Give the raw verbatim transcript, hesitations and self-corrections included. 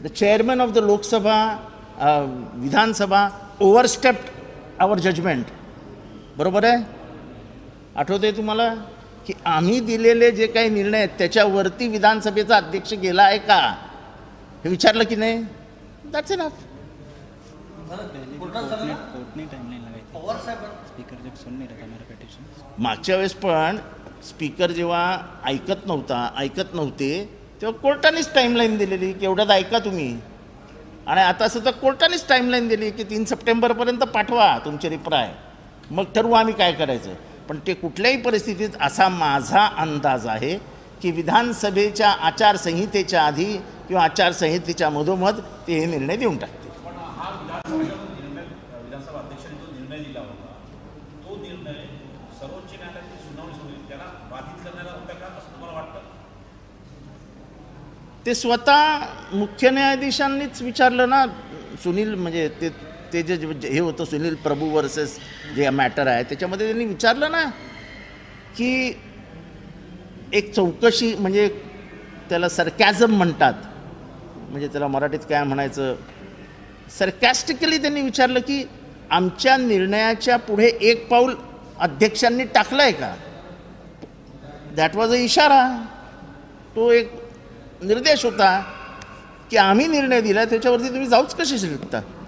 the chairman of the Lok Sabha, uh, Vidhan Sabha overstepped our judgment. बरोबर आहे? आठवतंय तुम्हाला की आम्ही दिलेले जे काही निर्णय आहेत त्याच्यावरती विधानसभेचा अध्यक्ष गेला आहे का हे विचारलं की नाही? That's enough. मागच्या वेळेस पण स्पीकर जेव्हा ऐकत नव्हता ऐकत नव्हते तेव्हा कोर्टानेच टाईमलाईन दिलेली की एवढ्यात ऐका तुम्ही, आणि आता सुद्धा कोर्टानेच टाईमलाईन दिली की तीन सप्टेंबरपर्यंत पाठवा तुमचे रिप्लाय, मग ठरवू आम्ही काय करायचं. पण ते कुठल्याही परिस्थितीत असा माझा अंदाज आहे की विधानसभेच्या आचारसंहितेच्या आधी किंवा आचारसंहितेच्या मधोमध ते हे निर्णय देऊन टाकते. विधानसभा अध्यक्षांनी जो निर्णय दिला होता तो निर्णय सर्वोच्च न्यायालयातील सुनावणी समिती त्याला बाधित करण्याला होता का असं तुम्हाला वाटतं? ते स्वतः मुख्य न्यायाधीशांनीच विचारलं ना. सुनील म्हणजे ते ते जे हे होतं सुनील प्रभू वर्सेस जे मॅटर आहे त्याच्यामध्ये त्यांनी विचारलं ना की एक चौकशी म्हणजे त्याला सरकॅझम म्हणतात, म्हणजे त्याला मराठीत काय म्हणायचं, सरकॅस्टिकली त्यांनी विचारलं की आमच्या निर्णयाच्या पुढे एक पाऊल अध्यक्षांनी टाकलं आहे का. दॅट वॉज अ इशारा, तो एक निर्देश होता की आम्ही निर्णय दिला त्याच्यावरती तुम्ही जाऊच कशी शकता.